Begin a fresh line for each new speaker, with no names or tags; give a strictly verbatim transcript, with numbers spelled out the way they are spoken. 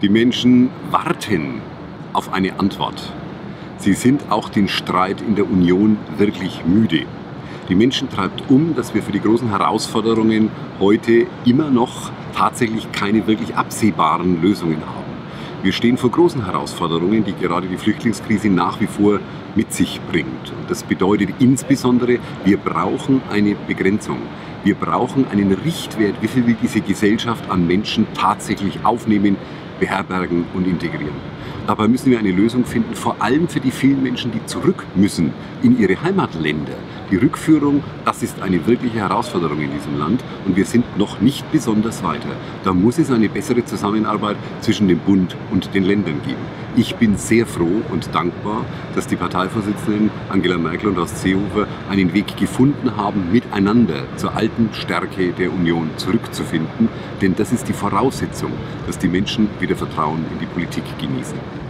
Menschen warten auf eine Antwort. Sie sind auch den Streit in der Union wirklich müde. Die Menschen treibt um, dass wir für die großen Herausforderungen heute immer noch tatsächlich keine wirklich absehbaren Lösungen haben. Wir stehen vor großen Herausforderungen, die gerade die Flüchtlingskrise nach wie vor mit sich bringt. Und das bedeutet insbesondere, wir brauchen eine Begrenzung. Wir brauchen einen Richtwert, wie viel will diese Gesellschaft an Menschen tatsächlich aufnehmen, beherbergen und integrieren. Dabei müssen wir eine Lösung finden, vor allem für die vielen Menschen, die zurück müssen in ihre Heimatländer. Die Rückführung, das ist eine wirkliche Herausforderung in diesem Land und wir sind noch nicht besonders weiter. Da muss es eine bessere Zusammenarbeit zwischen dem Bund und den Ländern geben. Ich bin sehr froh und dankbar, dass die Parteivorsitzenden Angela Merkel und Horst Seehofer einen Weg gefunden haben, miteinander zur alten Stärke der Union zurückzufinden. Denn das ist die Voraussetzung, dass die Menschen wieder Vertrauen in die Politik genießen.